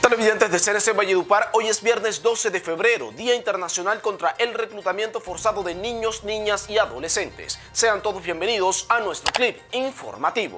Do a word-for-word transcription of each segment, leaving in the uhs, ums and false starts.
Televidentes de C N C Valledupar, hoy es viernes doce de febrero, Día Internacional contra el Reclutamiento Forzado de Niños, Niñas y Adolescentes. Sean todos bienvenidos a nuestro clip informativo.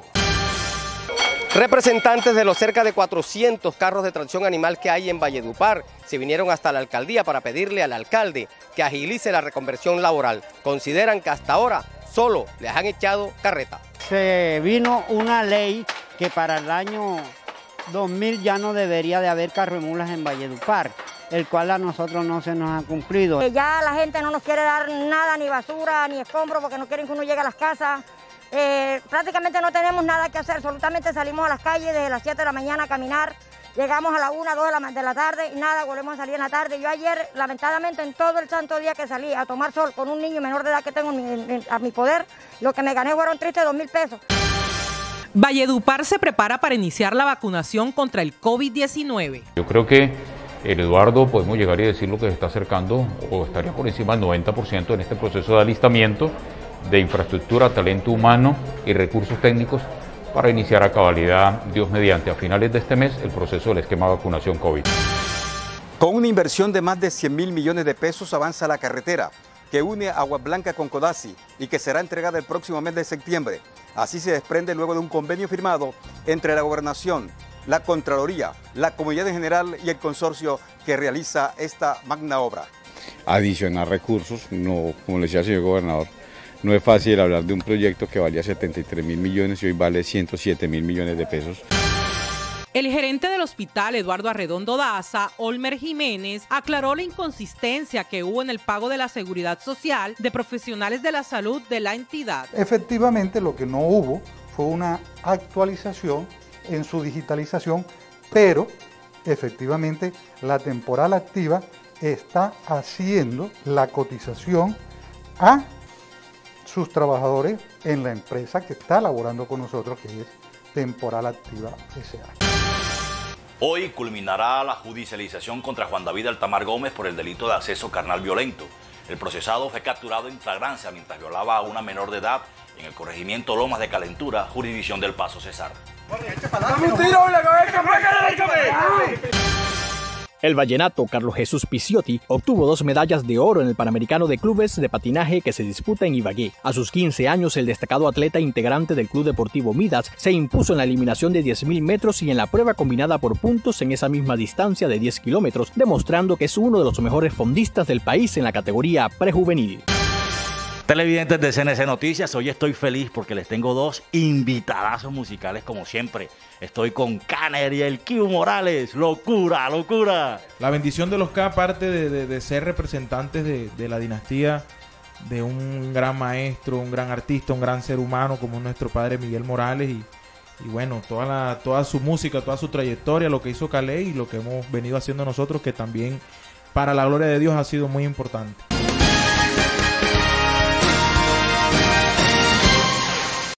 Representantes de los cerca de cuatrocientos carros de tracción animal que hay en Valledupar se vinieron hasta la alcaldía para pedirle al alcalde que agilice la reconversión laboral. Consideran que hasta ahora solo les han echado carreta. Se vino una ley que para el año dos mil ya no debería de haber carro y mulas en Valledupar, el cual a nosotros no se nos ha cumplido. Ya la gente no nos quiere dar nada, ni basura, ni escombros, porque no quieren que uno llegue a las casas. Eh, prácticamente no tenemos nada que hacer, absolutamente salimos a las calles desde las siete de la mañana a caminar, llegamos a la una, dos de la, de la tarde y nada, volvemos a salir en la tarde. Yo ayer, lamentablemente, en todo el santo día que salí a tomar sol con un niño menor de edad que tengo en mi, a mi poder, lo que me gané fueron tristes dos mil pesos. Valledupar se prepara para iniciar la vacunación contra el COVID diecinueve. Yo creo que el Eduardo podemos llegar y decir lo que se está acercando o estaría por encima del noventa por ciento en este proceso de alistamiento de infraestructura, talento humano y recursos técnicos para iniciar a cabalidad, Dios mediante, a finales de este mes el proceso del esquema de vacunación COVID. Con una inversión de más de cien mil millones de pesos avanza la carretera que une Agua Blanca con Codazzi y que será entregada el próximo mes de septiembre. Así se desprende luego de un convenio firmado entre la Gobernación, la Contraloría, la Comunidad en general y el consorcio que realiza esta magna obra. Adicionar recursos, no, como le decía el señor gobernador, no es fácil hablar de un proyecto que valía setenta y tres mil millones y hoy vale ciento siete mil millones de pesos. El gerente del hospital, Eduardo Arredondo Daza, Olmer Jiménez, aclaró la inconsistencia que hubo en el pago de la seguridad social de profesionales de la salud de la entidad. Efectivamente, lo que no hubo fue una actualización en su digitalización, pero efectivamente la temporal activa está haciendo la cotización a sus trabajadores en la empresa que está laborando con nosotros, que es Temporal Activa S A Hoy culminará la judicialización contra Juan David Altamar Gómez por el delito de acceso carnal violento. El procesado fue capturado en flagrancia mientras violaba a una menor de edad en el corregimiento Lomas de Calentura, jurisdicción del Paso Cesar. El vallenato Carlos Jesús Picciotti obtuvo dos medallas de oro en el Panamericano de Clubes de Patinaje que se disputa en Ibagué. A sus quince años, el destacado atleta integrante del Club Deportivo Midas se impuso en la eliminación de diez mil metros y en la prueba combinada por puntos en esa misma distancia de diez kilómetros, demostrando que es uno de los mejores fondistas del país en la categoría prejuvenil. Televidentes de C N C Noticias, hoy estoy feliz porque les tengo dos invitadazos musicales como siempre. Estoy con Kanner y el Q Morales. ¡Locura, locura! La bendición de los K, aparte de, de, de ser representantes de, de la dinastía de un gran maestro, un gran artista, un gran ser humano como nuestro padre Miguel Morales y, y bueno, toda, la, toda su música, toda su trayectoria, lo que hizo Calé y lo que hemos venido haciendo nosotros, que también para la gloria de Dios ha sido muy importante.